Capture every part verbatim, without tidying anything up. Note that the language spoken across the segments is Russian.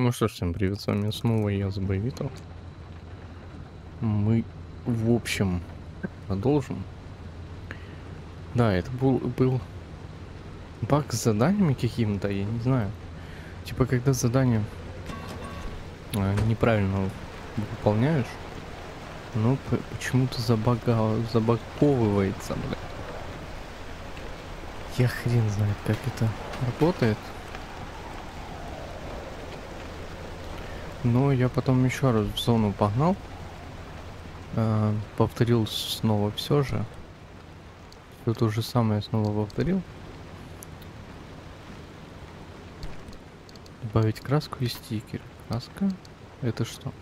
Ну что ж, всем привет, с вами снова я, Забоевитов. Мы, в общем, продолжим. Да, это был, был баг с заданиями каким-то, я не знаю. Типа, когда задание а, неправильно выполняешь, но почему-то забага, забаговывается, бля. Я хрен знает, как это работает. Но я потом еще раз в зону погнал. Э, повторил снова все же. Все то же самое снова повторил. Добавить краску и стикер. Краска. Это что?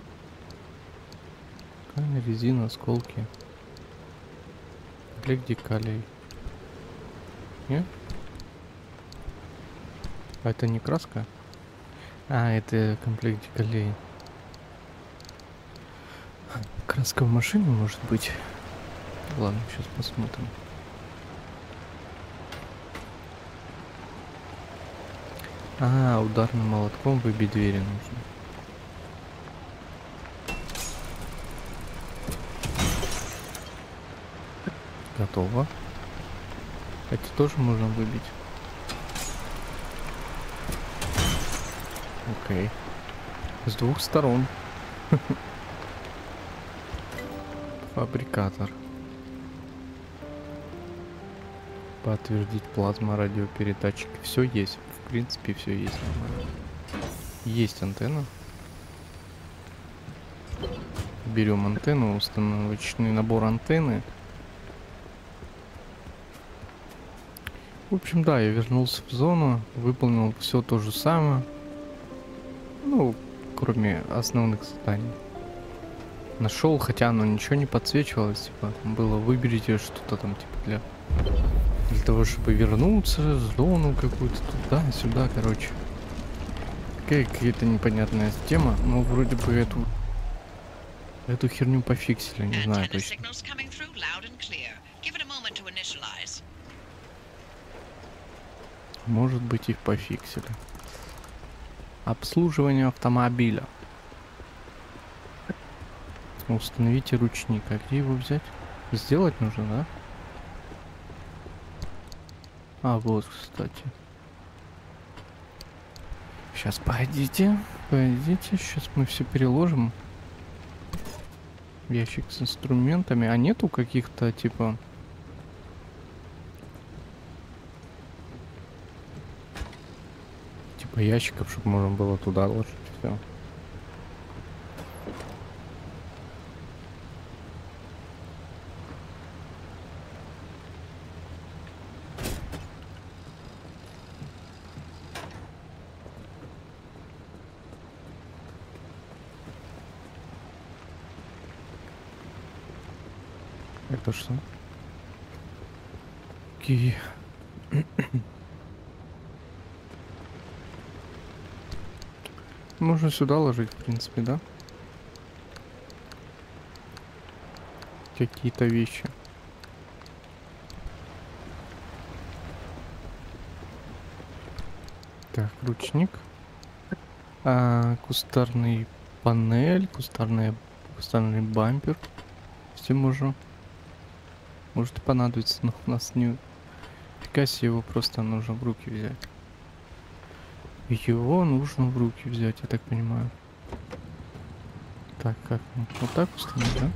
Ткань, резина, осколки. Комплект декалей. Нет? А это не краска? А, это комплект декалей. Краска в машине может быть. Ладно, сейчас посмотрим. А, ударным молотком выбить двери нужно. Готово. Это тоже можно выбить. Окей. С двух сторон. Фабрикатор. Подтвердить плазма, радиопередатчик. Все есть. В принципе, все есть. Есть антенна. Берем антенну, установочный набор антенны. В общем, да, я вернулся в зону, выполнил все то же самое. Ну, кроме основных заданий. Нашел, хотя оно ничего не подсвечивалось, типа, было выберите что-то там, типа, для, для того, чтобы вернуться в зону какую-то туда-сюда, короче. Такая какая-то непонятная тема, но вроде бы эту эту херню пофиксили, не знаю точно. Может быть, их пофиксили. Обслуживание автомобиля. Установите ручник. А где его взять? Сделать нужно, да? А, вот, кстати. Сейчас, погодите. Погодите, сейчас мы все переложим. Ящик с инструментами. А нету каких-то, типа... Типа ящиков, чтобы можно было туда ложить все. Это что? Окей. Можно сюда ложить, в принципе, да? Какие-то вещи. Так, ручник. А, кустарный панель, кустарная, кустарный бампер. Все можно. Может и понадобится, но у нас не... Фига себе, его просто нужно в руки взять. Его нужно в руки взять, я так понимаю. Так, как? Вот так установить, да?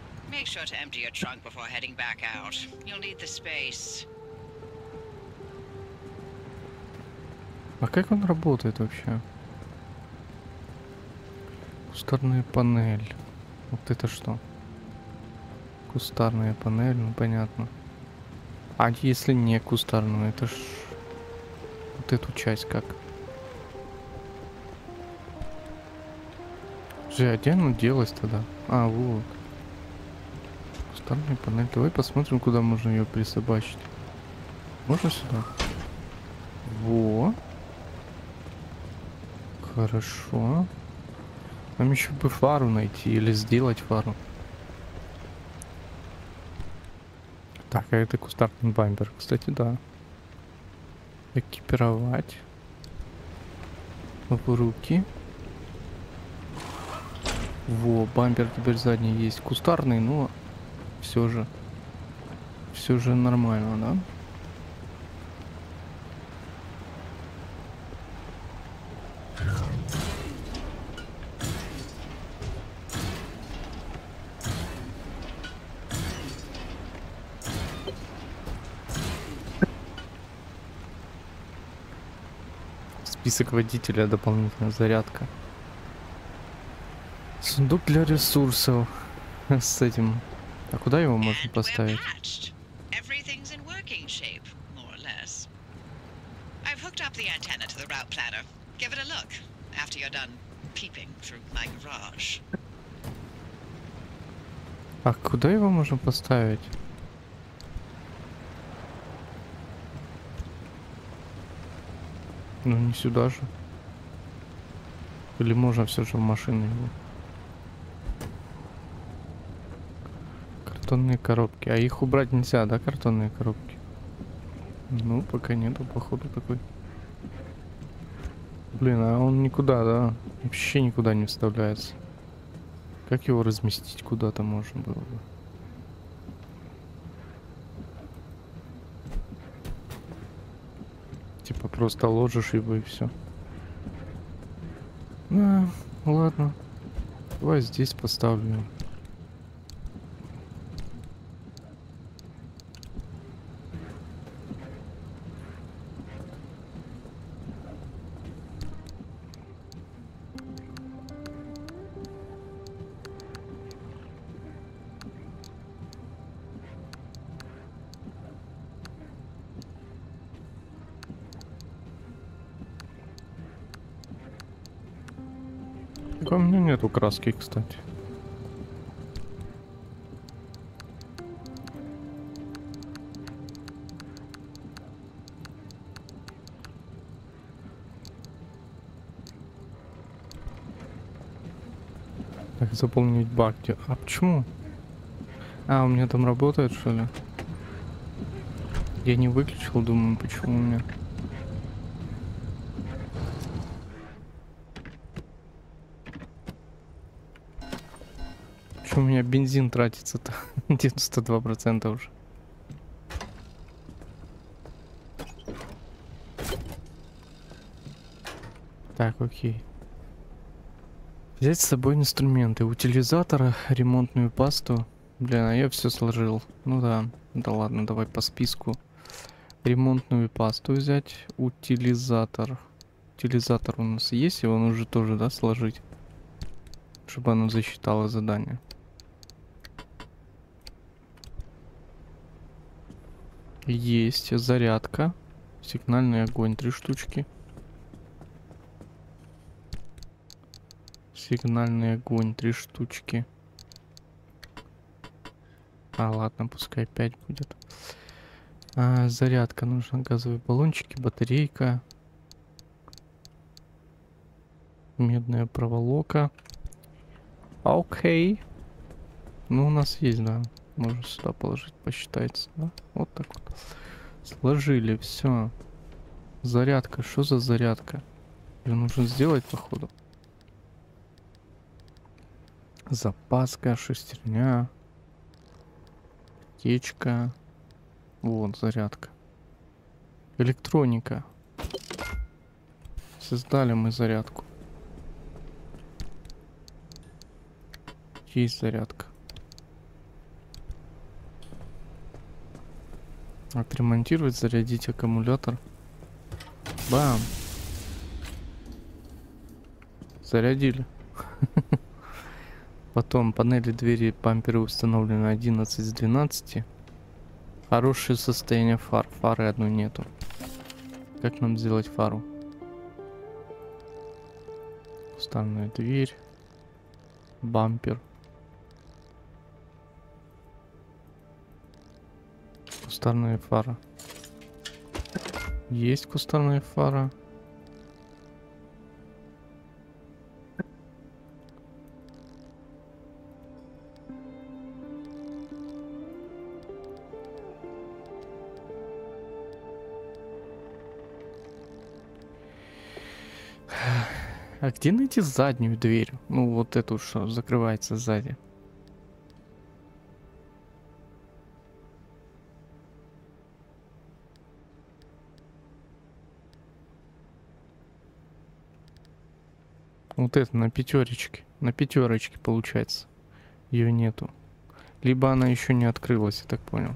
А как он работает вообще? Кустарная панель. Вот это что? Кустарная панель, ну понятно. А если не кустарную, это ж... Вот эту часть как? Же, а где она делась тогда? А, вот. Кустарная панель. Давай посмотрим, куда можно ее присобачить. Можно сюда? Во. Хорошо. Нам еще бы фару найти или сделать фару. Так, а это кустарный бампер. Кстати, да. Экипировать. В руки. Во, бампер теперь задний есть. Кустарный, но все же. Все же нормально, да? Список водителя, дополнительная зарядка. Сундук для ресурсов. С этим. А куда его можно поставить? Everything's in working shape, more or less. I've hooked up the antenna to the route planner. Give it a look after you're done peeping through my garage. А куда его можно поставить? Ну не сюда же. Или можно все же в машину его? Картонные коробки. А их убрать нельзя, да, картонные коробки? Ну, пока нету, походу, такой. Блин, а он никуда, да? Вообще никуда не вставляется. Как его разместить куда-то можно было бы? Типа просто ложишь его и все. А, ладно. Давай здесь поставлю. Так, у меня нету краски, кстати. Так, заполнить бак. А почему? А, у меня там работает, что ли? Я не выключил, думаю, почему у меня. Почему у меня бензин тратится-то? девяносто два процента уже. Так, окей. Взять с собой инструменты, утилизатор, ремонтную пасту. Блин, а я все сложил. Ну да, да ладно, давай по списку. Ремонтную пасту взять, утилизатор. Утилизатор у нас есть, его нужно тоже, да, сложить, чтобы оно засчитало задание. Есть зарядка, сигнальный огонь, три штучки. Сигнальный огонь, три штучки. А, ладно, пускай пять будет. А, зарядка, нужно газовые баллончики, батарейка. Медная проволока. Окей. Ну, у нас есть, да. Можно сюда положить, посчитается, да? Вот так вот. Сложили, все. Зарядка, что за зарядка? Ее нужно сделать, походу. Запаска, шестерня. Течка. Вот, зарядка. Электроника. Создали мы зарядку. Есть зарядка. Отремонтировать, зарядить аккумулятор. Бам. Зарядили. Потом панели двери, бамперы установлены одиннадцать из двенадцати. Хорошее состояние фар. Фары одной нету. Как нам сделать фару? Кустарная дверь. Бампер. Кустарная фара. Есть кустарная фара. А где найти заднюю дверь? Ну, вот эту, что закрывается сзади. Вот это на пятерочке. На пятерочке получается. Ее нету. Либо она еще не открылась, я так понял.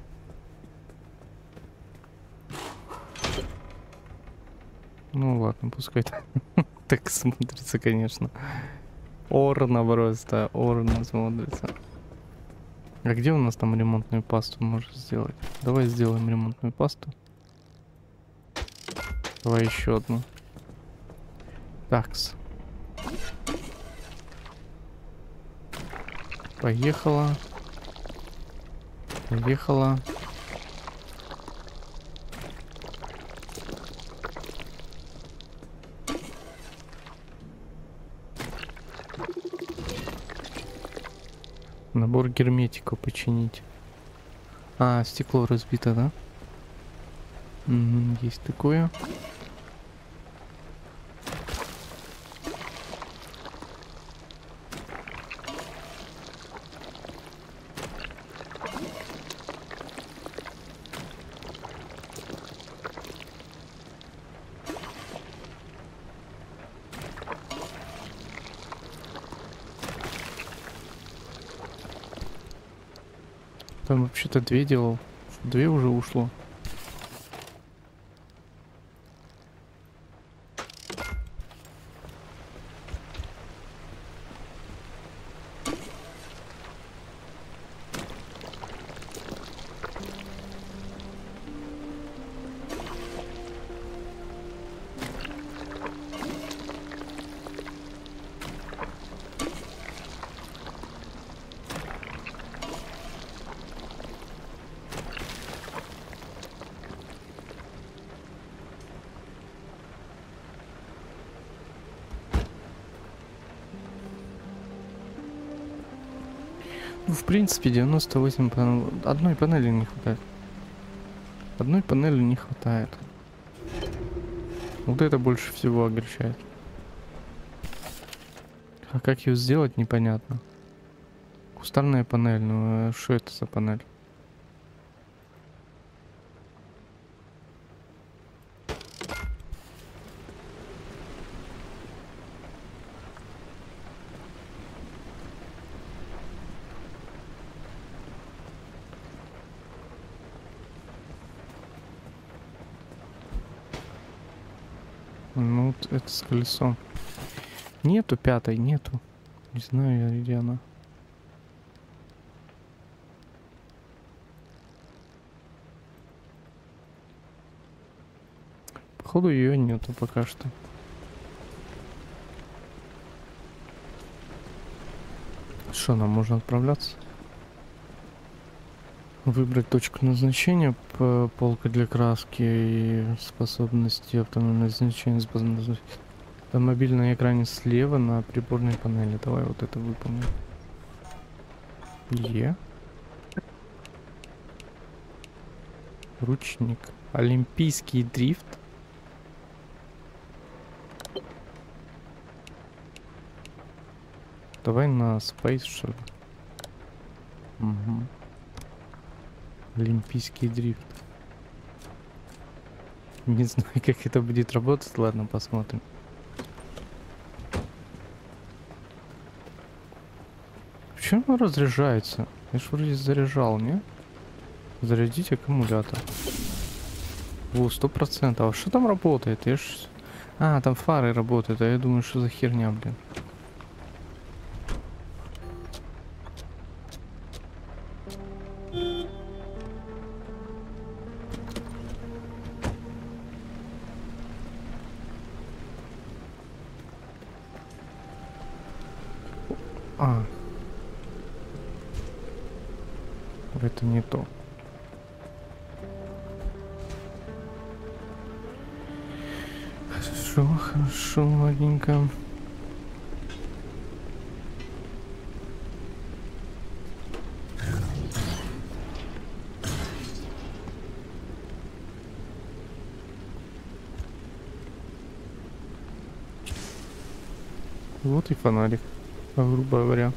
Ну ладно, пускай так смотрится, конечно. Орно просто, орно смотрится. А где у нас там ремонтную пасту можно сделать? Давай сделаем ремонтную пасту. Давай еще одну. Такс. Поехала. Поехала. Набор герметика починить. А, стекло разбито, да? Угу, есть такое. Там вообще-то две делал. Две уже ушло. Ну, в принципе, девяносто восемь панелей. Одной панели не хватает. Одной панели не хватает. Вот это больше всего огорчает. А как ее сделать, непонятно. Кустарная панель, ну что это за панель? Ну, вот это с колесом. Нету пятой, нету. Не знаю я, где она. Походу ее нету пока что. Что, нам можно отправляться? Выбрать точку назначения, полка для краски и способности автомобильного значения. Автомобиль на экране слева на приборной панели. Давай вот это выполним. Е. Ручник. Олимпийский дрифт. Давай на Space, что ли? Угу. Олимпийский дрифт. Не знаю, как это будет работать. Ладно, посмотрим. Почему он разряжается? Я ж вроде заряжал, не? Зарядить аккумулятор. Во, сто процентов. А что там работает? Я ж... А, там фары работают. А я думаю, что за херня, блин. А. Это не то. Хорошо, хорошо, ладненько. Вот и фонарик, грубо говоря.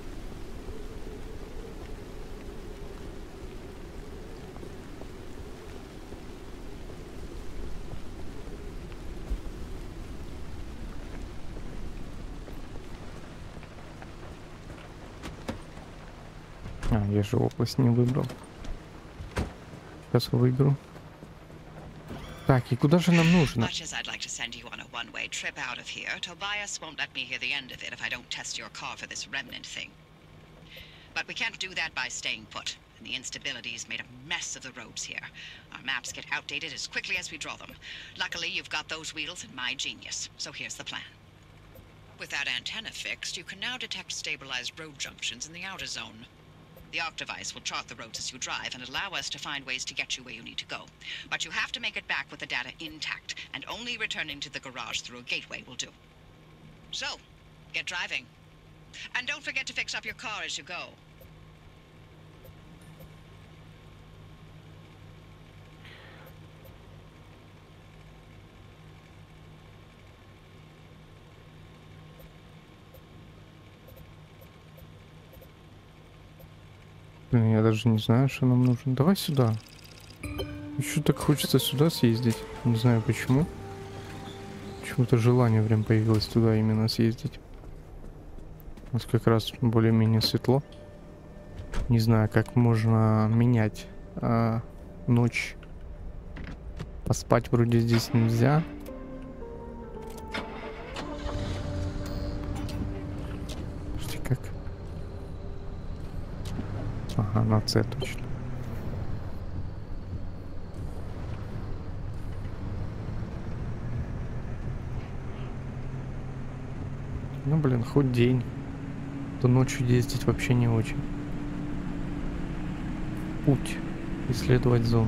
А, я же область не выбрал. Сейчас выиграю. Так, и куда же нам нужно? Much as I'd like to send you on a one-way trip out of here, Tobias won't let me hear the end of it if I don't test your car for this remnant thing. But we can't do that by staying put, and the instability's made a mess of the roads here. Our maps get outdated as quickly as we draw them. Luckily, you've got those wheels and my genius, so here's the plan. With that antenna fixed, you can now detect stabilized road junctions in the outer zone. The Octavice will chart the roads as you drive and allow us to find ways to get you where you need to go. But you have to make it back with the data intact, and only returning to the garage through a gateway will do. So, get driving. And don't forget to fix up your car as you go. Блин, я даже не знаю, что нам нужно. Давай сюда. Еще так хочется сюда съездить. Не знаю почему. Почему-то желание прям появилось туда именно съездить. У нас как раз более-менее светло. Не знаю, как можно менять а, ночь. Поспать вроде здесь нельзя. Подожди, как? Ага, на С точно. Ну, блин, хоть день. То ночью ездить вообще не очень. Путь. Исследовать зону.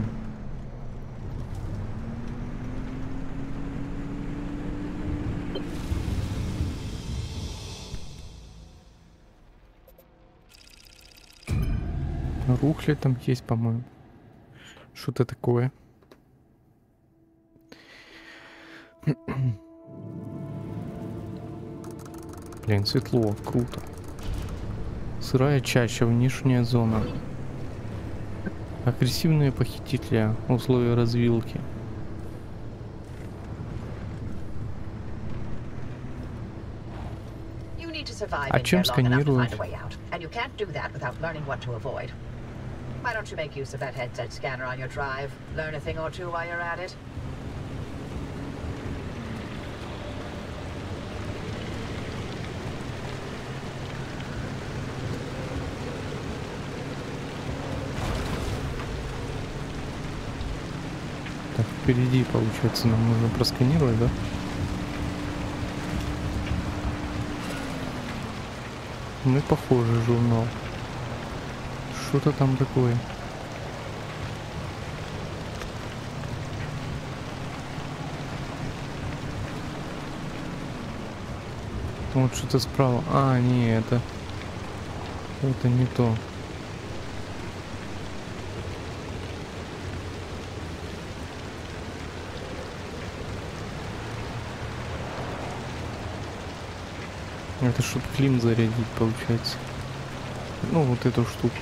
Рухли там есть, по-моему. Что-то такое. Блин, светло, круто. Сырая чаща, внешняя зона. Агрессивные похитители, условия развилки. А чем сканировать? Why don't you make use of that headset scanner on your drive? Learn a thing or two while you're at it? Так, впереди, получается, нам нужно просканировать, да? Ну и похоже журнал. Что-то там такое. Вот что-то справа. А, не, это... Это не то. Это чтоб клим зарядить, получается. Ну, вот эту штуку.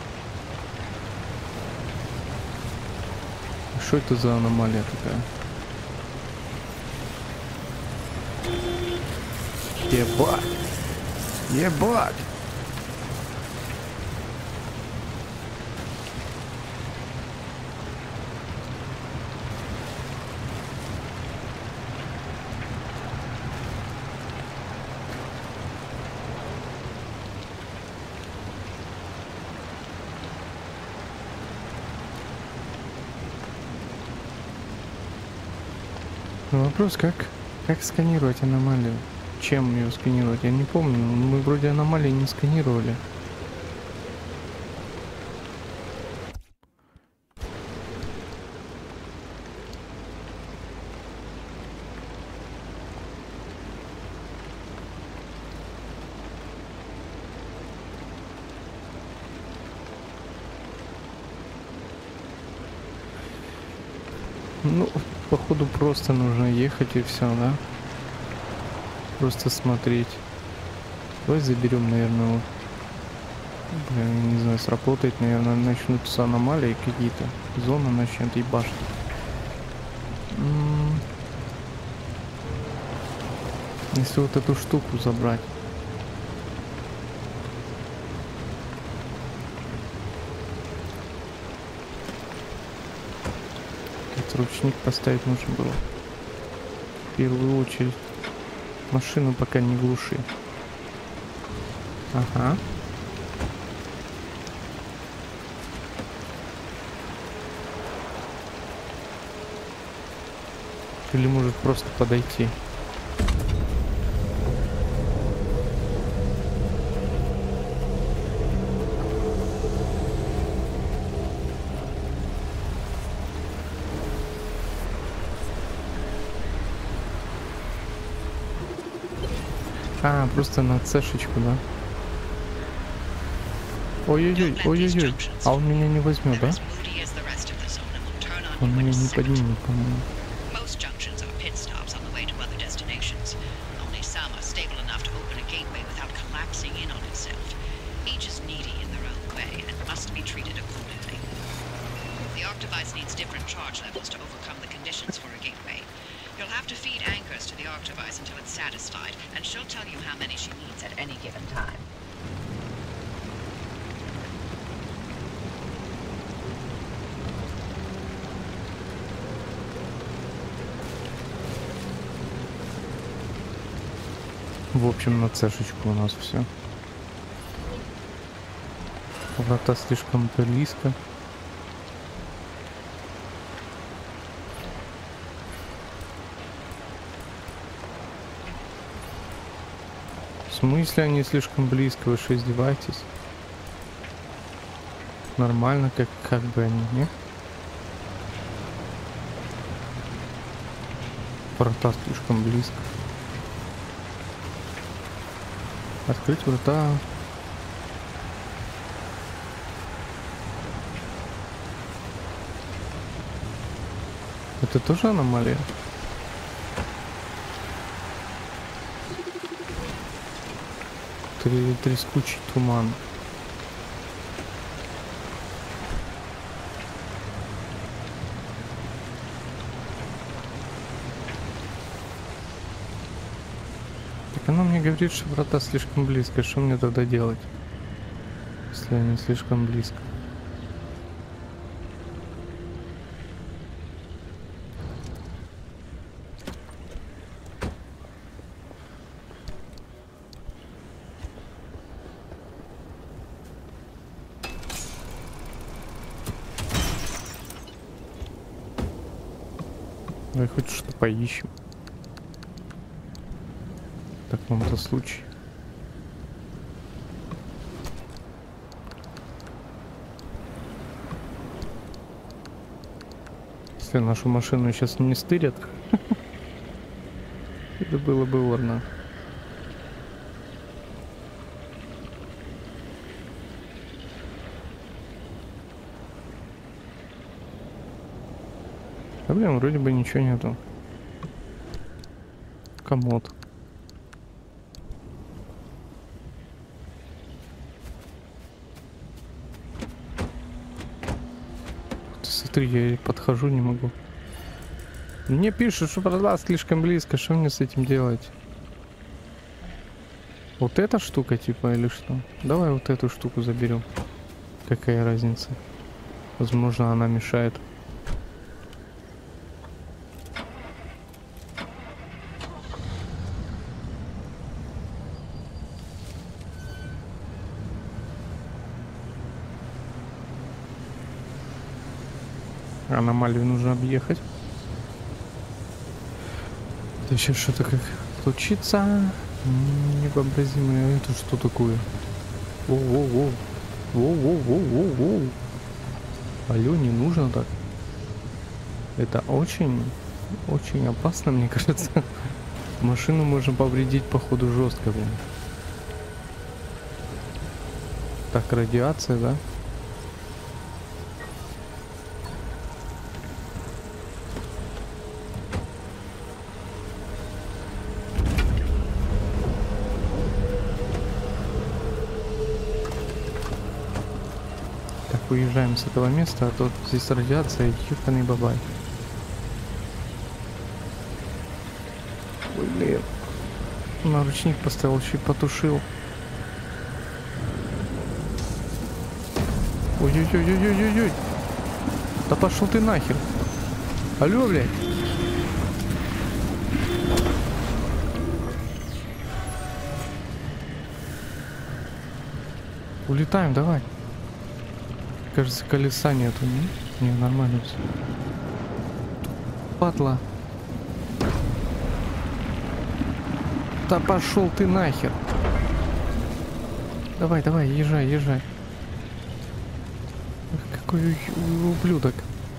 Что это за аномалия такая? Ебать! Ебать! Вопрос, как, как сканировать аномалию? Чем ее сканировать? Я не помню. Мы вроде аномалии не сканировали. Ну, походу просто нужно ехать и все, да? Просто смотреть. Давай заберем, наверное, вот. Бля, я не знаю, сработает, наверное, начнутся аномалии какие-то. Зона начнет ебашить. М-м-м. Если вот эту штуку забрать. Этот ручник поставить нужно было. В первую очередь. Машину пока не глуши. Ага. Или может просто подойти. А, просто на цешечку, да? Ой-ой-ой, ой-ой-ой. А он меня не возьмет, да? Он меня не поднимет, по-моему. В общем, на цешечку у нас все. Врата слишком близко. В смысле они слишком близко? Вы что, издеваетесь? Нормально, как, как бы они, не? Врата слишком близко. Открыть врата. Это тоже аномалия? Три, трескучий туман. Так она мне говорит, что врата слишком близко. Что мне тогда делать, если они слишком близко? Давай хоть что поищем. В таком-то случае. Если нашу машину сейчас не стырят, это было бы ладно. Да блин, вроде бы ничего нету. Комод. Ты смотри, я подхожу, не могу. Мне пишут, что врата слишком близко. Что мне с этим делать? Вот эта штука типа или что? Давай вот эту штуку заберем. Какая разница? Возможно, она мешает. Аномалию нужно объехать. Да сейчас что-то как случится. Невообразимое. Это что такое? Воу-воу-воу. Воу-воу-воу-воу-воу. Алло, не нужно так. Это очень, очень опасно, мне кажется. Машину можно повредить, походу, жестко, блин. Так, радиация, да? уезжаем с этого места, а то здесь радиация, ёбаный бабай. Ой, блин. На ручник поставил, еще и потушил. Ой-ой-ой-ой-ой-ой. Да пошел ты нахер. Алло, блядь. Улетаем, давай. Кажется, колеса нету, не? Не, нормально все. Падла. Да пошел ты нахер. Давай, давай, езжай, езжай. Эх, какой ублюдок.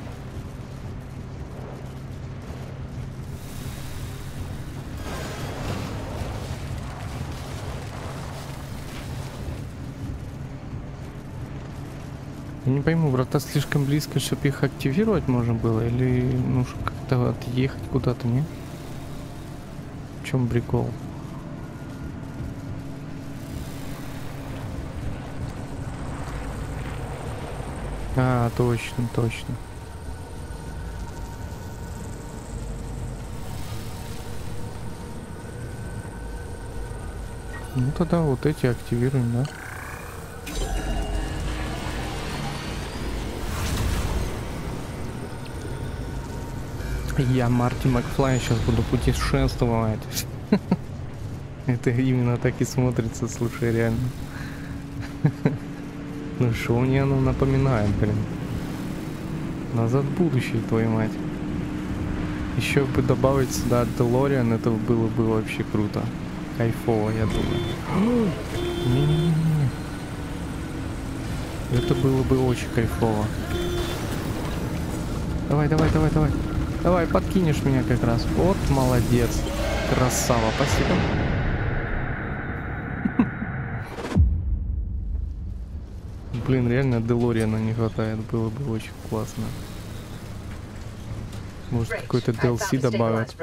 Я не пойму, врата слишком близко, чтобы их активировать можно было, или нужно как-то отъехать куда-то, не? В чем прикол? А, точно, точно. Ну тогда вот эти активируем, да? Я Марти Макфлай сейчас буду путешествовать. Это именно так и смотрится, слушай, реально. Ну что мне оно напоминает, блин. Назад в будущее, твою мать. Еще бы добавить сюда Делориан, это было бы вообще круто. Кайфово, я думаю. Не-не-не-не. Это было бы очень кайфово. Давай, давай, давай, давай. Давай, подкинешь меня как раз. Вот, молодец. Красава, спасибо. Блин, реально Делориана не хватает. Было бы очень классно. Может, какой-то ди эл си добавят.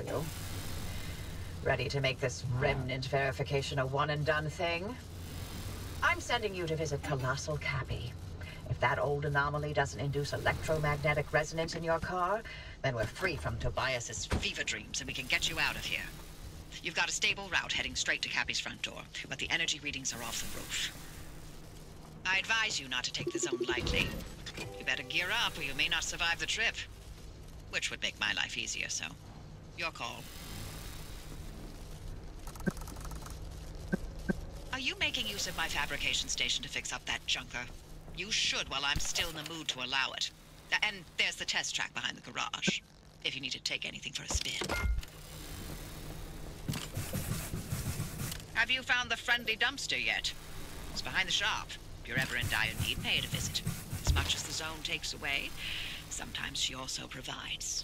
Ready to make this remnant verification a one and done thing? I'm sending you to visit Colossal Cappy. If that old anomaly doesn't induce electromagnetic resonance in your car, then we're free from Tobias's Fever dreams, and we can get you out of here. You've got a stable route heading straight to Cappy's front door, but the energy readings are off the roof. I advise you not to take the zone lightly. You better gear up, or you may not survive the trip. Which would make my life easier, so your call. Are you making use of my fabrication station to fix up that junker? You should while I'm still in the mood to allow it. And there's the test track behind the garage, if you need to take anything for a spin. Have you found the friendly dumpster yet? It's behind the shop. If you're ever in dire need, pay it a visit. As much as the zone takes away, sometimes she also provides.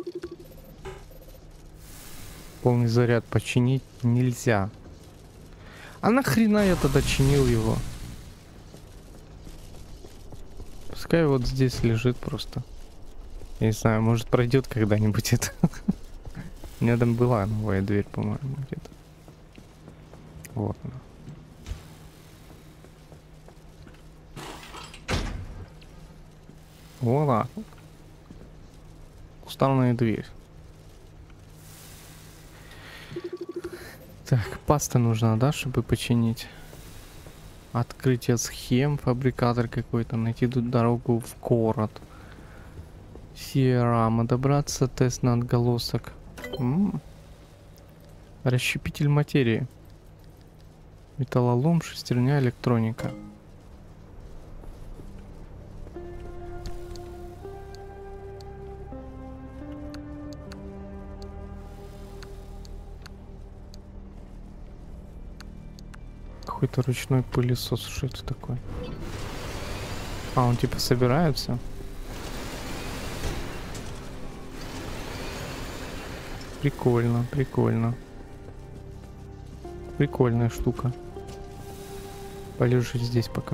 Полный заряд починить нельзя. А нахрена я тогда чинил его? Пускай вот здесь лежит просто. Я не знаю, может пройдет когда-нибудь это. У меня там была новая дверь, по-моему, где-то. Вот она. Вуаля. Уставная дверь. Так, паста нужна, да, чтобы починить? Открытие схем, фабрикатор какой-то, найти тут дорогу в город. Сиерама, добраться, тест на отголосок. М-м. Расщепитель материи. Металлолом, шестерня, электроника. Какой-то ручной пылесос, что это такое? А, он типа собирается? Прикольно, прикольно. Прикольная штука. Полежи здесь пока.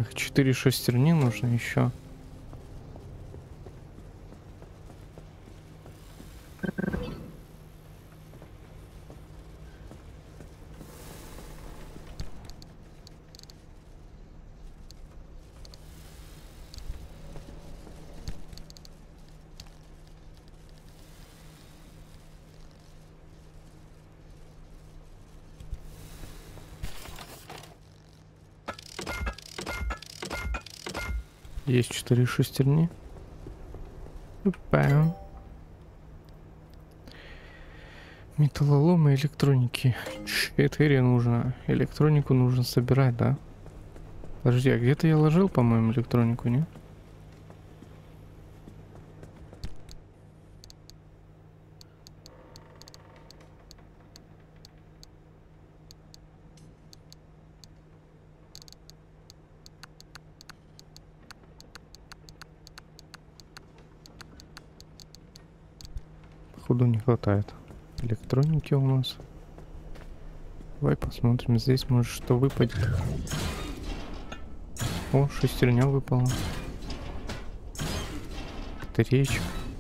Четыре шестерни нужно еще. Есть четыре шестерни. Опа. Металлолом и электроники. Четыре нужно. Электронику нужно собирать, да? Подожди, а где-то я ложил, по-моему, электронику, не? Походу не хватает электроники у нас. Давай посмотрим, здесь может что выпадет. О, шестерня выпала. Батареечка.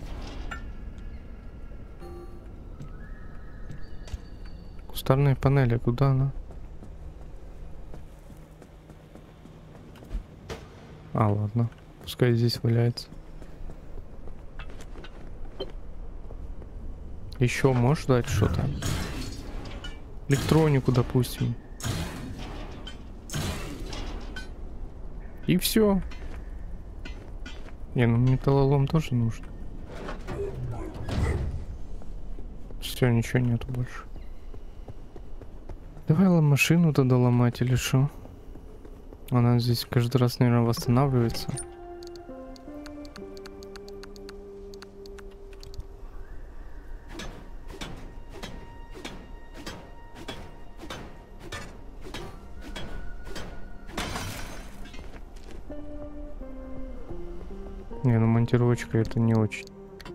Кустарная панель, а куда она? А, ладно. Пускай здесь валяется. Еще можешь дать что-то? Электронику, допустим. И все. Не, ну металлолом тоже нужен. Все, ничего нету больше. Давай машину тогда ломать или что? Она здесь каждый раз, наверное, восстанавливается. Не, ну монтировочка это не очень.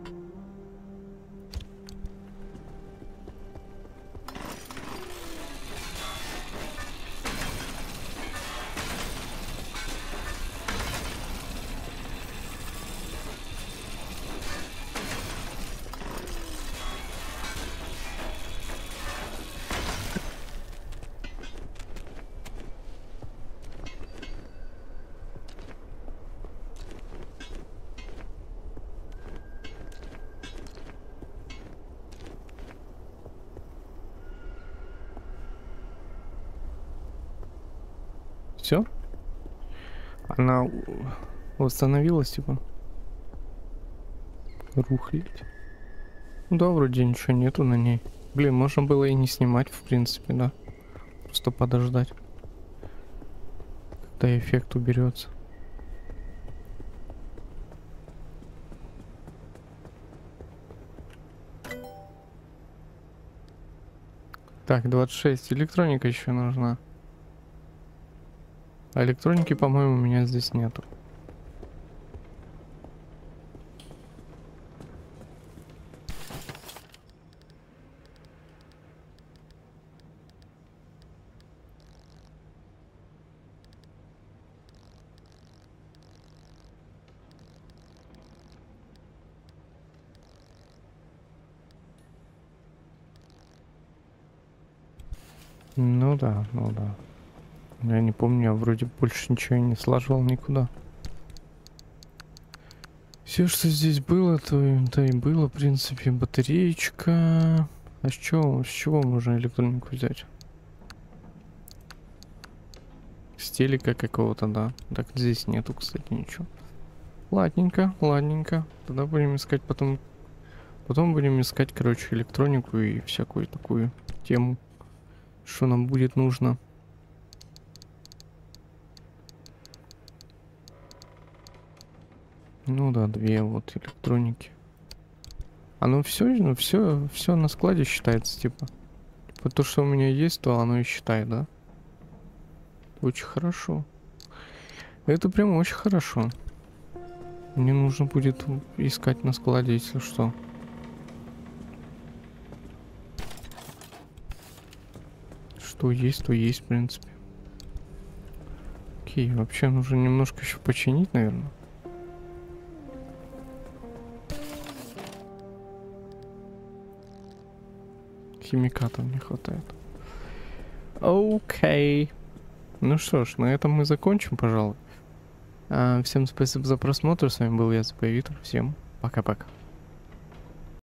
Все? Она восстановилась, типа. Рухлить. Ну да, вроде ничего нету на ней. Блин, можно было и не снимать, в принципе, да. Просто подождать, когда эффект уберется. Так, двадцать шесть. Электроника еще нужна. А электроники, по-моему, у меня здесь нету. Ну да, ну да. Я не помню, я вроде больше ничего и не слаживал никуда. Все, что здесь было, то, то и было, в принципе. Батареечка. А с чего, с чего можно электронику взять? С телека какого-то, да. Так, здесь нету, кстати, ничего. Ладненько, ладненько. Тогда будем искать потом... Потом будем искать, короче, электронику и всякую такую тему, что нам будет нужно. Ну да, две вот электроники. Оно все, ну все, все на складе считается, типа. Типа то, что у меня есть, то оно и считает, да? Очень хорошо. Это прям очень хорошо. Мне нужно будет искать на складе, если что. Что есть, то есть, в принципе. Окей, вообще нужно немножко еще починить, наверное. Химикатов не хватает. Окей. Ну что ж, на этом мы закончим, пожалуй. А, всем спасибо за просмотр. С вами был я, Запоевитр. Всем пока-пока.